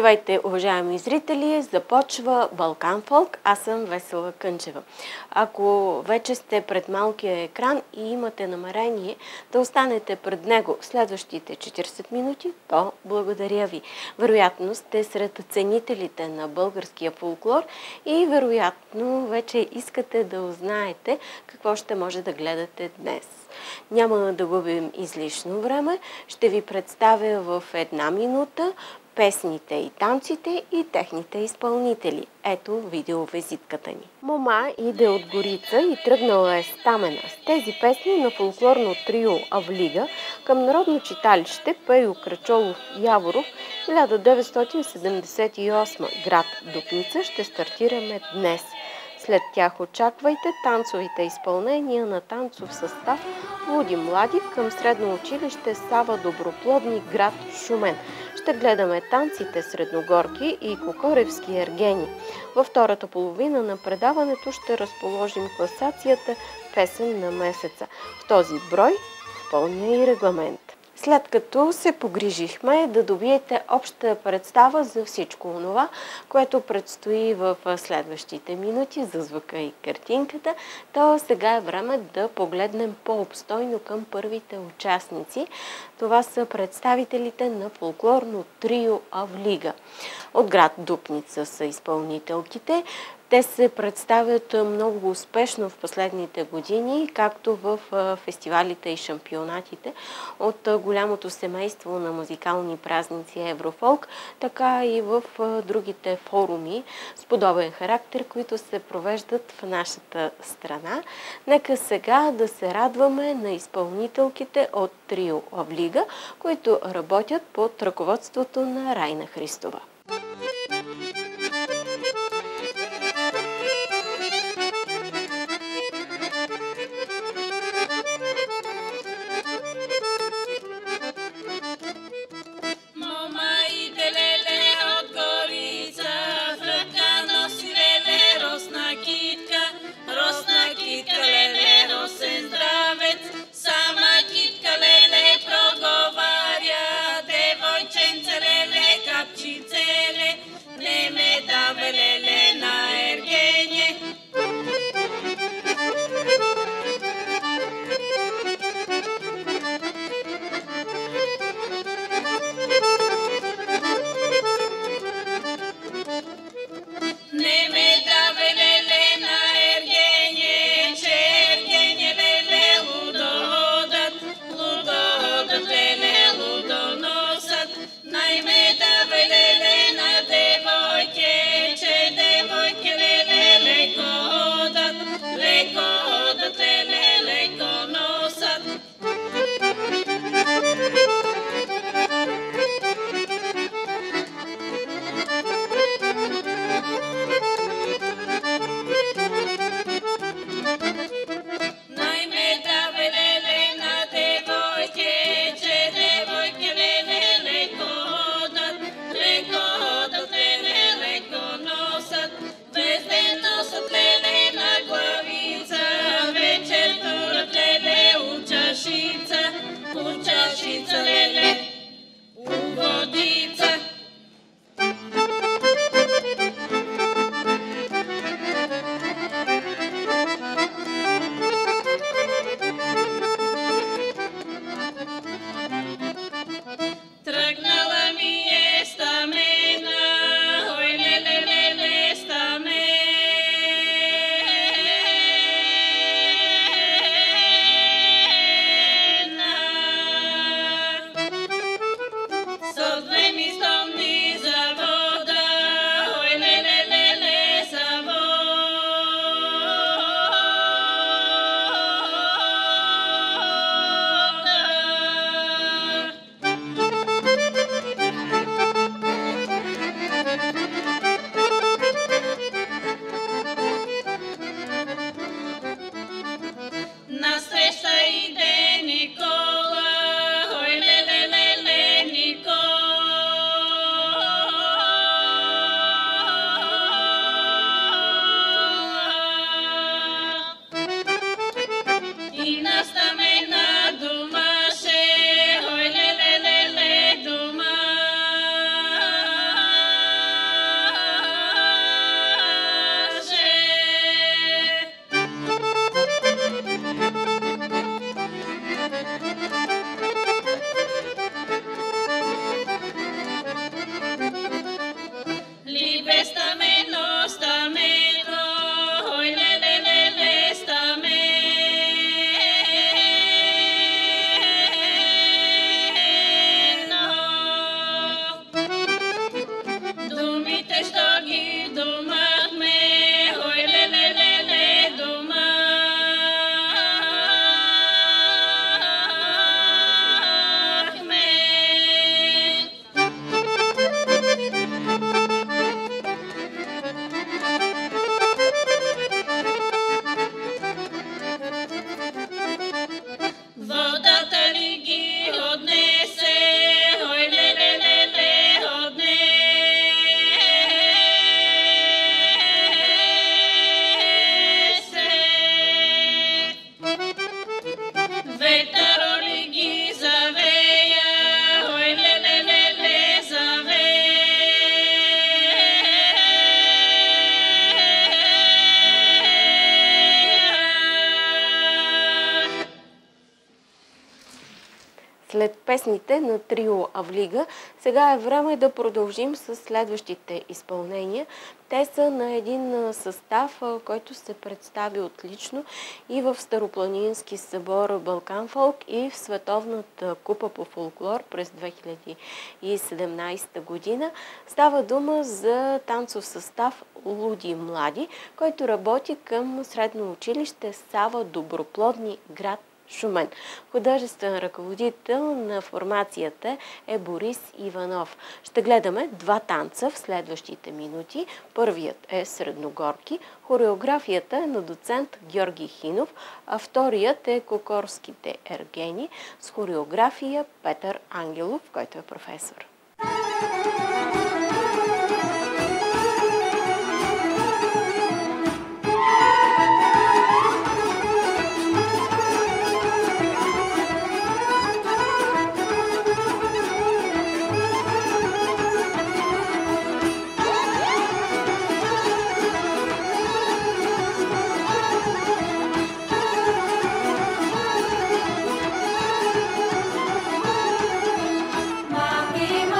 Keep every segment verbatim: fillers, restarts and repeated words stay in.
Здравейте, уважаеми зрители! Започва Балкан Фолк. Аз съм Весела Кънчева. Ако вече сте пред малкия екран и имате намерение да останете пред него следващите четиридесет минути, то благодаря ви. Вероятно сте сред ценителите на българския фолклор и вероятно вече искате да узнаете какво ще може да гледате днес. Няма да губим излишно време. Ще ви представя в една минута песните и танците и техните изпълнители. Ето видеовизитката ни. Мома иде от Горица и тръгнала е Стамена. С тези песни на фолклорно трио Авлига към Народно читалище Пейо Крачолов Яворов хиляда деветстотин седемдесет и осма, град Дупница, ще стартираме днес. След тях очаквайте танцовите изпълнения на танцов състав Луди млади към Средно училище Сава Доброплодни, град Шумен. Ще гледаме танците Средногорки и Кокоревски ергени. Във втората половина на предаването ще разположим класацията Песен на месеца. В този брой в пълния и регламент. След като се погрижихме да добиете обща представа за всичко онова, което предстои в следващите минути за звука и картинката, то сега е време да погледнем по-обстойно към първите участници. Това са представителите на фолклорно трио Авлига. От град Дупница са изпълнителките. Те се представят много успешно в последните години, както в фестивалите и шампионатите от голямото семейство на музикални празници Еврофолк, така и в другите форуми с подобен характер, които се провеждат в нашата страна. Нека сега да се радваме на изпълнителките от трио Авлига, които работят под ръководството на Райна Христова. She След песните на трио Авлига, сега е време да продължим с следващите изпълнения. Те са на един състав, който се представи отлично и в Старопланински събор Балкан Фолк, и в Световната купа по фолклор през две хиляди и седемнадесета година. Става дума за танцов състав Луди млади, който работи към средно училище Сава Доброплодни, град Шумен. Художествен ръководител на формацията е Борис Иванов. Ще гледаме два танца в следващите минути. Първият е Средногорки. Хореографията е на доцент Георги Хинов, а вторият е Кокорските ергени с хореография Петър Ангелов, който е професор. Mami,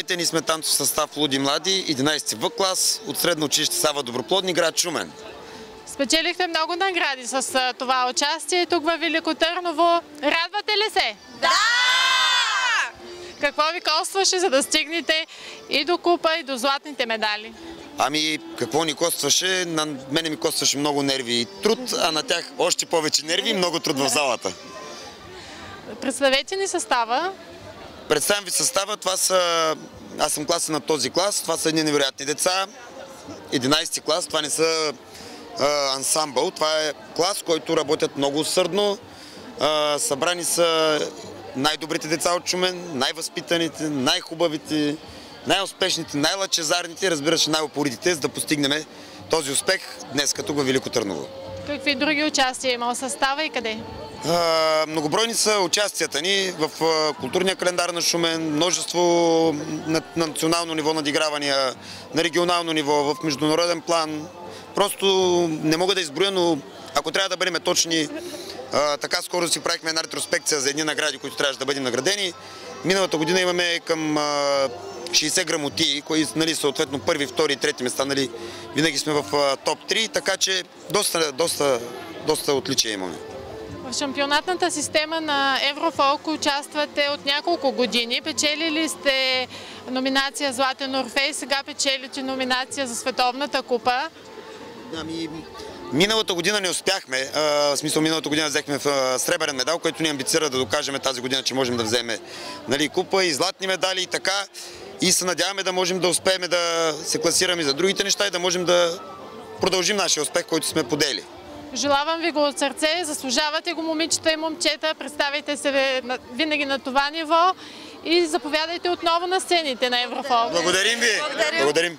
Здравейте, ние сме танцов състав Луди млади, единайсети В клас от Средно училище Сава Доброплодни, град Шумен. Спечелихте много награди с това участие тук във Велико Търново. Радвате ли се? Да! Какво ви костваше, за да стигнете и до купа, и до златните медали? Ами, какво ни костваше? На мене ми костваше много нерви и труд, а на тях още повече нерви и много труд в залата. Представете ни състава. Представям ви състава, това са... Аз съм класа на този клас, това са едни невероятни деца. единайсети клас, това не са а, ансамбъл, това е клас, който работят много усърдно. А, събрани са най-добрите деца от Шумен, най-възпитаните, най-хубавите, най-успешните, най-лъчезарните, разбира се, най-упоритите, за да постигнем този успех днес като във Велико Търново. Какви други участия има в състава и къде? А, многобройни са участията ни в а, културния календар на Шумен, множество на, на национално ниво надигравания, на регионално ниво, в международен план. Просто не мога да изброя, но ако трябва да бъдем точни, а, така скоро си правихме една ретроспекция за едни награди, които трябваше да бъдем наградени. Миналата година имаме към а, шейсет грамотии, които, нали, съответно първи, втори и трети места, нали, винаги сме в а, топ три, така че доста, доста, доста отличия имаме. В шампионатната система на Еврофолк участвате от няколко години. Печелили сте номинация Златен Орфей, сега печелите номинация за Световната купа. Ами, миналата година не успяхме. А, в смисъл, миналата година взехме в сребърен медал, който ни амбицира да докажем тази година, че можем да вземем, нали, купа и златни медали и така. И се надяваме да можем да успеем да се класираме за другите неща и да можем да продължим нашия успех, който сме подели. Желавам ви го от сърце, заслужавате го, момичета и момчета, представяйте се винаги на това ниво и заповядайте отново на сцените на Еврофолк. Благодарим ви! Благодарим. Благодарим.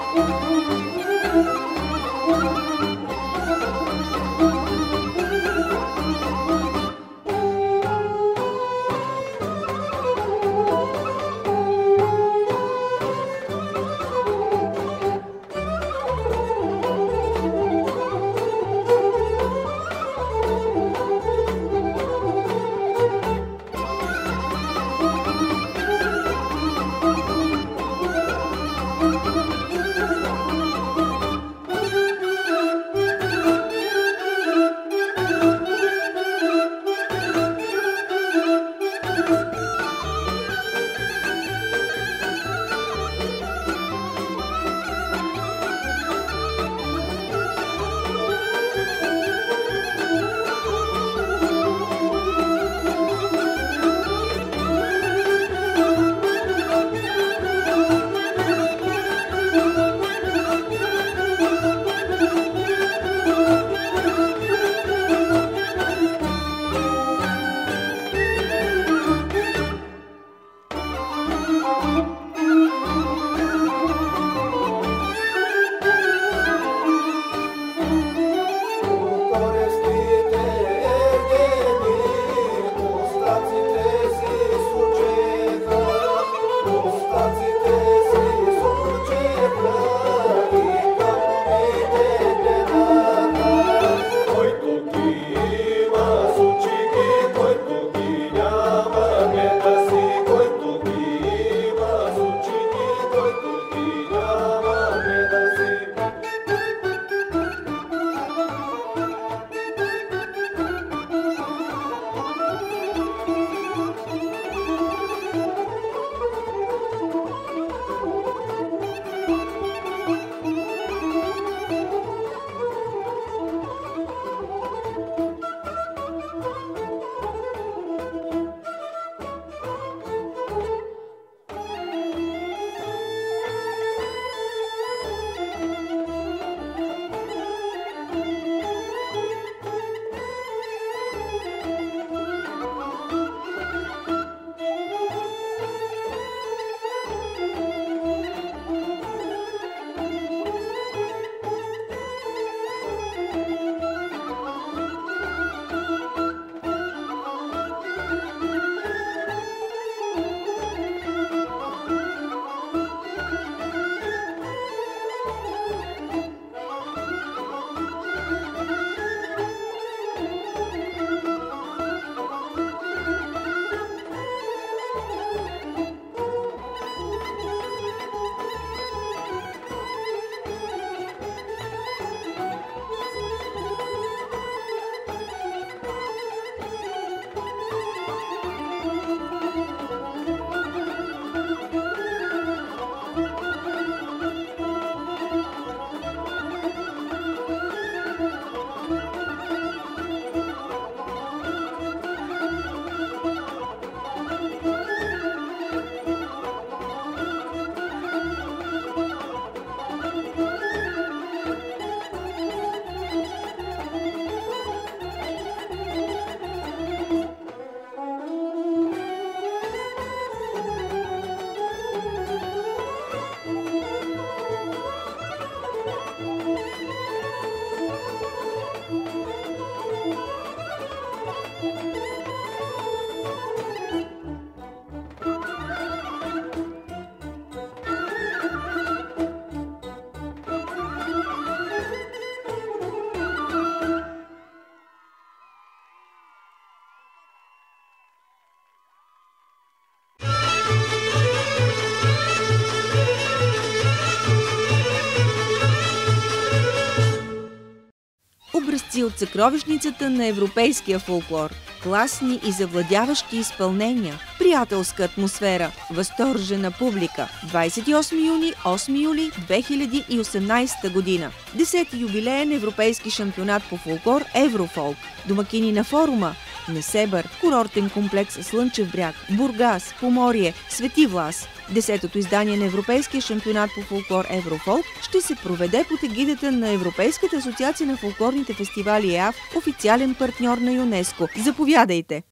Образци от съкровищницата на европейския фолклор. Класни и завладяващи изпълнения, приятелска атмосфера, възторжена публика. двадесет и осми юни – осми юли две хиляди и осемнадесета година. десети юбилеен европейски шампионат по фолклор Еврофолк. Домакини на форума: Несебър, курортен комплекс Слънчев бряг, Бургас, Поморие, Свети Влас. Десетото издание на Европейския шампионат по фолклор Еврофолк ще се проведе под егидата на Европейската асоциация на фолклорните фестивали ЕАФ, официален партньор на ЮНЕСКО. Заповядайте!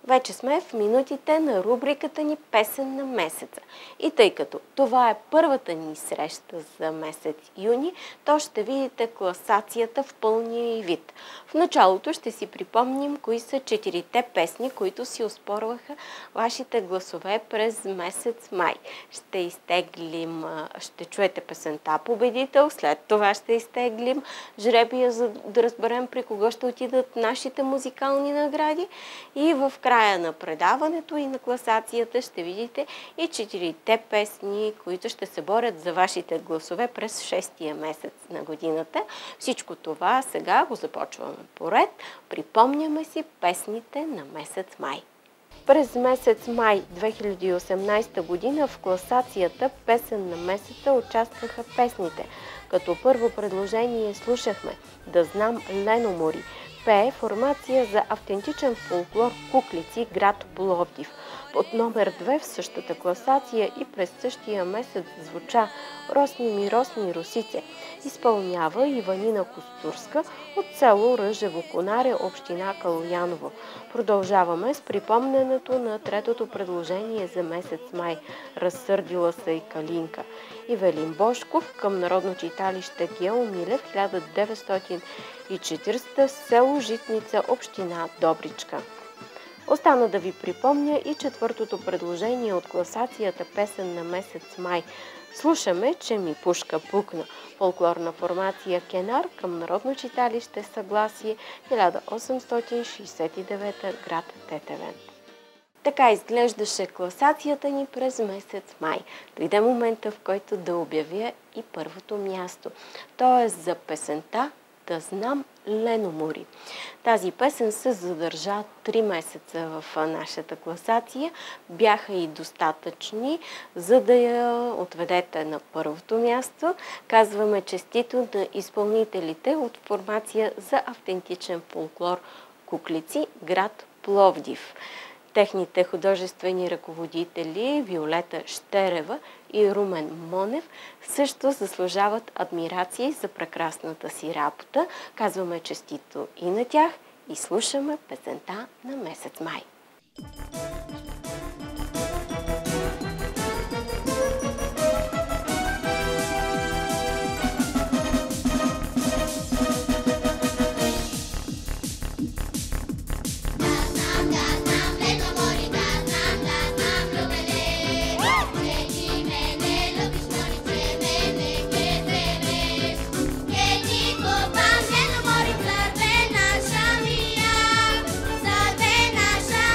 Вече сме в минутите на рубриката ни Песен на месеца. И тъй като това е първата ни среща за месец юни, то ще видите класацията в пълния вид. В началото ще си припомним кои са четирите песни, които си оспорваха вашите гласове през месец май. Ще изтеглим, ще чуете песента победител, след това ще изтеглим жребия, за да разберем при кого ще отидат нашите музикални награди и в края на предаването и на класацията ще видите и четирите песни, които ще се борят за вашите гласове през шестия месец на годината. Всичко това сега го започваме поред. Припомняме си песните на месец май. През месец май две хиляди и осемнадесета година в класацията Песен на месеца участваха песните. Като първо предложение слушахме "Да знам Лено Мори", пее формация за автентичен фолклор Куклици, град Пловдив. Под номер две в същата класация и през същия месец звуча "Росни ми, росни русице". Изпълнява Иванина Костурска от село Ръжево Конаре, община Калояново. Продължаваме с припомненето на третото предложение за месец май "Разсърдила се и Калинка". Ивелин Божков към Народно читалище Гео Милев, хиляда деветстотин и четиридесета, село Житница, община Добричка. Остана да ви припомня и четвъртото предложение от класацията Песен на месец май. Слушаме "Че ми пушка пукна", фолклорна формация Кенар към Народно читалище Съгласие, хиляда осемстотин шейсет и девета, град Тетевен. Така изглеждаше класацията ни през месец май. Дойде момента, в който да обявя и първото място. То е за песента "Да знам Лено Мори". Тази песен се задържа три месеца в нашата класация. Бяха и достатъчни, за да я отведете на първото място. Казваме честито на изпълнителите от формация за автентичен фолклор Куклици, град Пловдив. Техните художествени ръководители Виолета Щерева и Румен Монев също заслужават адмирации за прекрасната си работа. Казваме честито и на тях и слушаме песента на месец май. Salve nasza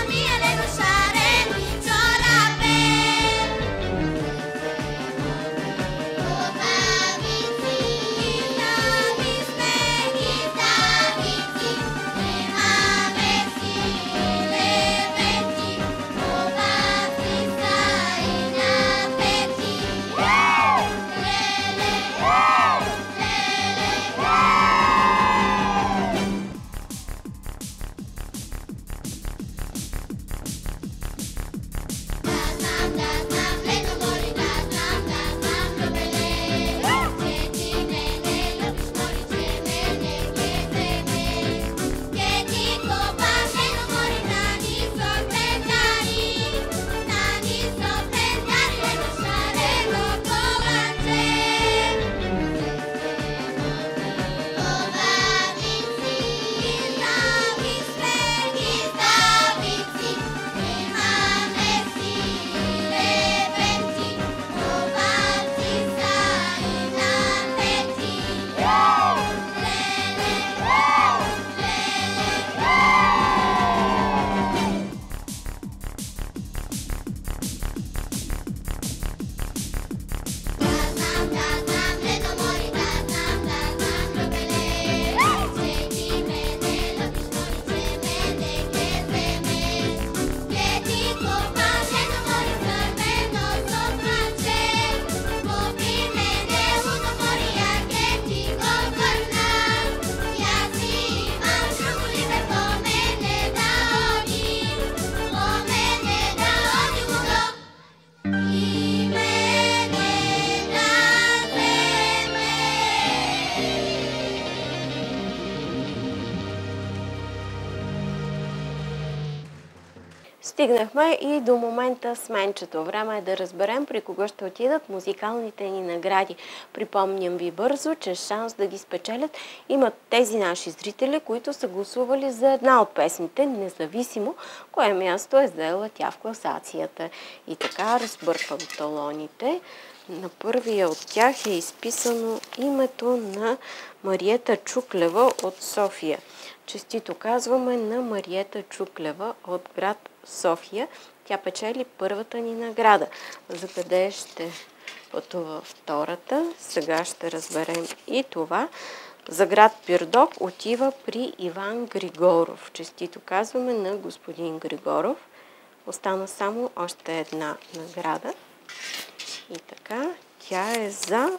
Стигнахме и до момента с менчето. Време е да разберем при кого ще отидат музикалните ни награди. Припомням ви бързо, че шанс да ги спечелят имат тези наши зрители, които са гласували за една от песните, независимо кое място е заела тя в класацията. И така разбърквам талоните. На първия от тях е изписано името на Мариета Чуклева от София. Честито казваме на Мариета Чуклева от град София. Тя печели първата ни награда. За къде ще пътува втората? Сега ще разберем и това. За град Пирдоп отива при Иван Григоров. Честито казваме на господин Григоров. Остана само още една награда. И така, тя е за...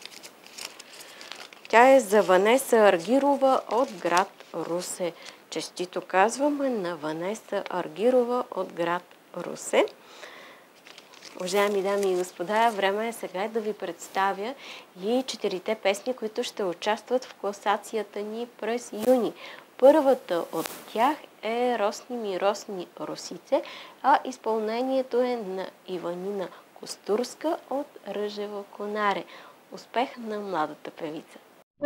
Тя е за Ванеса Аргирова от град Русе. Честито казваме на Ванеса Аргирова от град Русе. Уважаеми дами и господа, време е сега да ви представя и четирите песни, които ще участват в класацията ни през юни. Първата от тях е Росни ми росни росице, а изпълнението е на Иванина Костурска от Ръжево конаре. Успех на младата певица!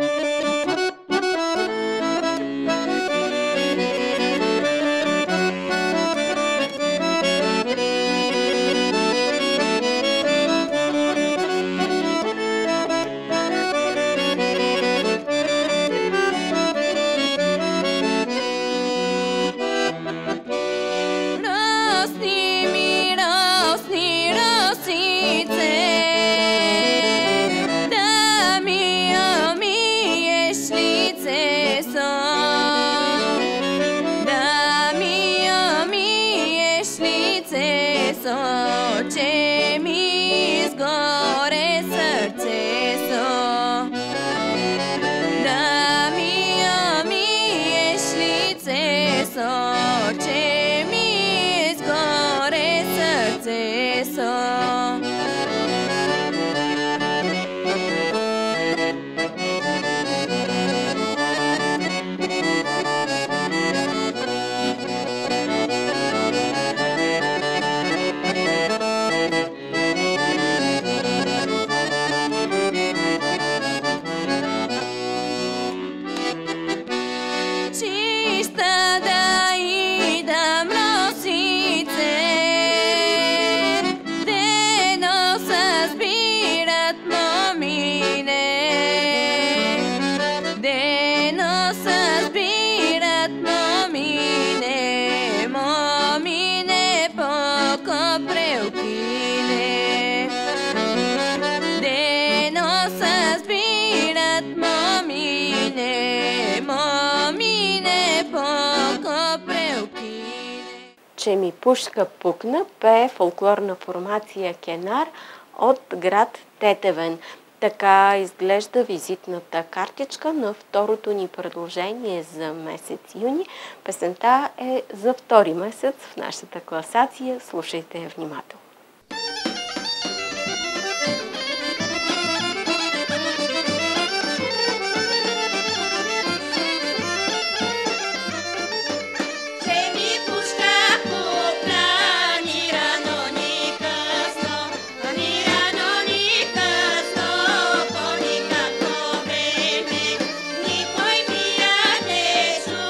Че ми пушка пукна, пее фолклорна формация Кенар от град Тетевен. Така изглежда визитната картичка на второто ни предложение за месец юни. Песента е за втори месец в нашата класация. Слушайте я внимателно.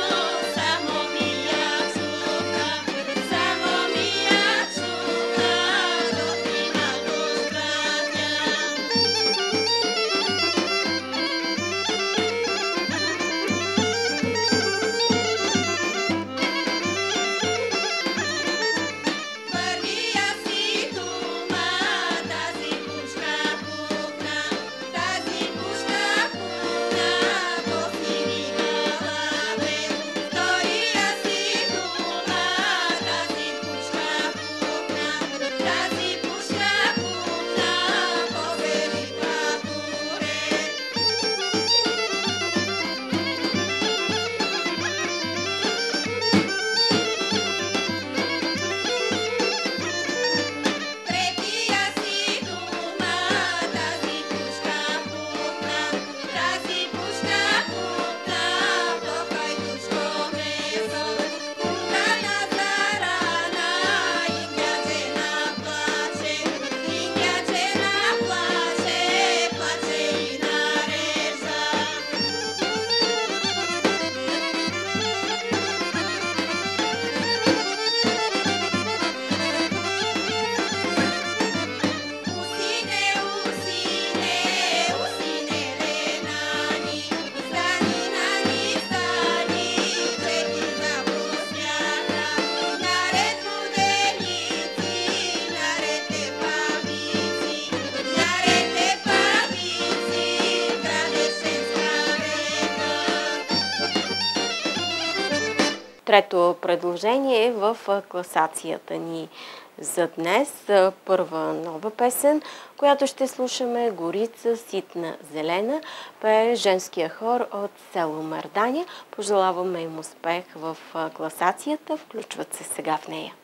Само ми я чука. трето предложение в класацията ни за днес. Първа нова песен, която ще слушаме, Горица ситна зелена, пее женския хор от село Марданя. Пожелаваме им успех в класацията. Включват се сега в нея.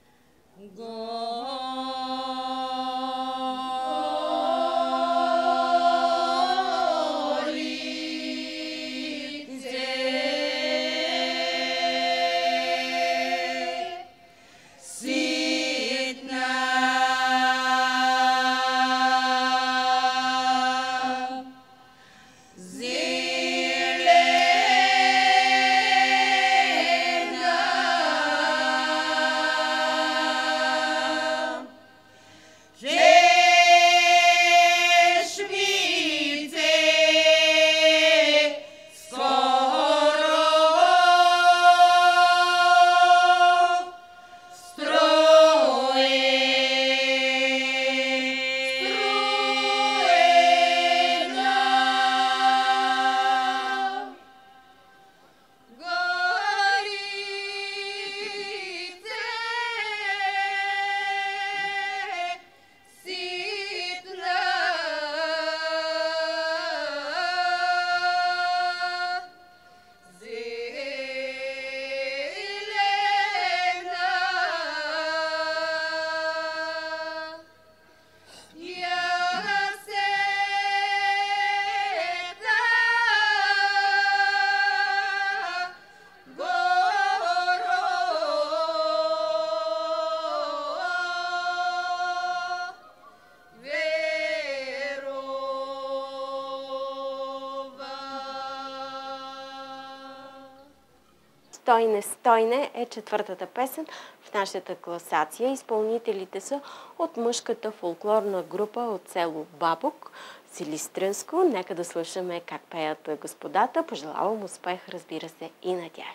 Стойне, стойне е четвъртата песен в нашата класация. Изпълнителите са от мъжката фолклорна група от село Бабук, Силистренско. Нека да слушаме как пеят господата. Пожелавам успех, разбира се, и на тях.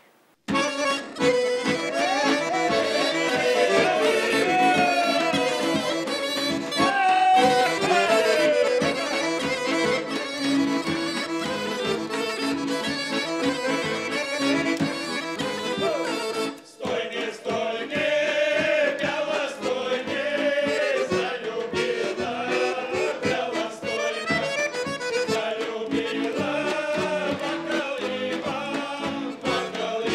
Иван,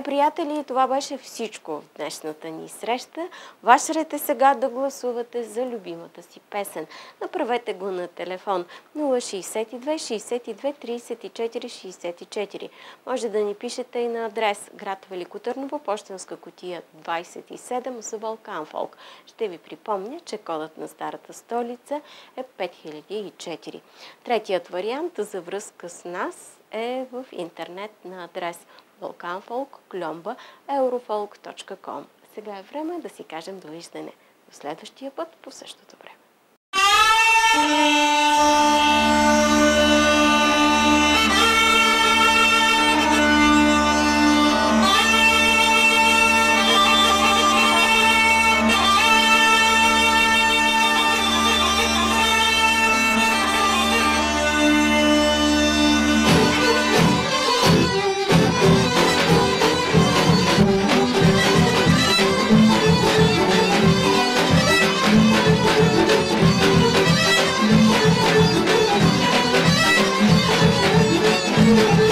приятели, това беше всичко в днешната ни среща. Ваш ред е сега да гласувате за любимата си песен. Направете го на телефон нула шейсет и две, шейсет и две, трийсет и четири, шейсет и четири. Може да ни пишете и на адрес град Велико Търново, пощенска кутия двайсет и седем за Балкан Фолк. Ще ви припомня, че кодът на старата столица е пет хиляди и четири. Третият вариант за връзка с нас е в интернет на адрес балканфолк кльомба еврофолк точка ком. Сега е време да си кажем довиждане. До следващия път по същото време. Thank you.